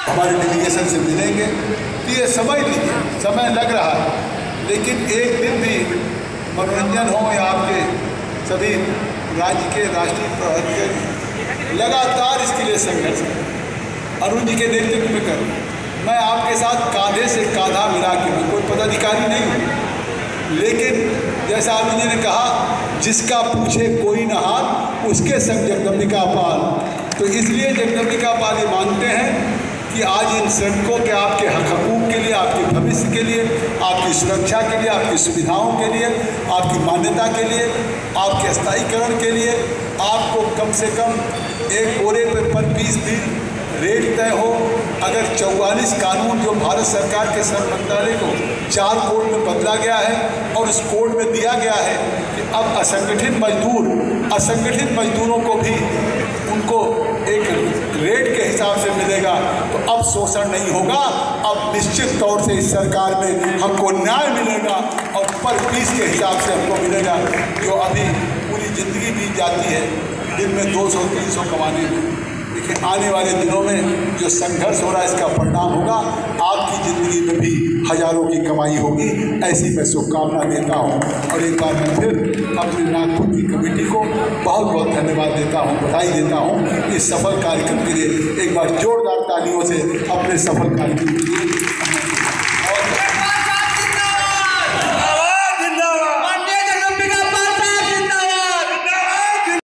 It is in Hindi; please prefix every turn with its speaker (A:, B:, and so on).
A: हमारे डेलीगेशन से मिलेंगे। तो ये समझ लीजिए, समय लग रहा है, लेकिन एक दिन भी मनोरंजन हो या आपके सभी राज्य के राष्ट्रीय प्रहरी लगातार इसके लिए संघर्ष करें। अरुण जी के नेतृत्व में करूँ, मैं आपके साथ कांधे से कांधा मिला के, मैं कोई पदाधिकारी नहीं हूँ, लेकिन जैसा अरुण जी ने कहा, जिसका पूछे कोई न हाथ उसके संग जगदम्बिका पाल। तो इसलिए जगदम्बिका पाल ये मानते हैं कि आज इन सड़कों के आपके हक हकूक़ के लिए, आपके भविष्य के लिए, आपकी सुरक्षा के लिए, आपकी सुविधाओं के लिए, आपकी मान्यता के लिए, आपके स्थायीकरण के लिए आपको कम से कम एक बोरे पर 20 दिन रेट तय हो। अगर 44 कानून जो भारत सरकार के श्रम मंत्रालय को 4 कोड में बदला गया है और उस कोड में दिया गया है कि अब असंगठित मजदूरों को भी उनको एक रेट के हिसाब से मिलेगा, तो अब शोषण नहीं होगा। अब निश्चित तौर से इस सरकार में हमको न्याय मिलेगा और पर पीस के हिसाब से हमको मिलेगा। जो अभी पूरी ज़िंदगी बीत जाती है दिन में 200-300 कमाने में, देखिए आने वाले दिनों में जो संघर्ष हो रहा है इसका परिणाम होगा, आपकी ज़िंदगी में भी हज़ारों की कमाई होगी। ऐसी मैं शुभकामना देता हूँ और एक बार मैं फिर अपने नागपुर की कमेटी को बहुत बहुत धन्यवाद देता हूँ, बधाई देता हूँ इस सफल कार्यक्रम के लिए। एक बार जोरदार तालियों से अपने सफल कार्यक्रम के लिए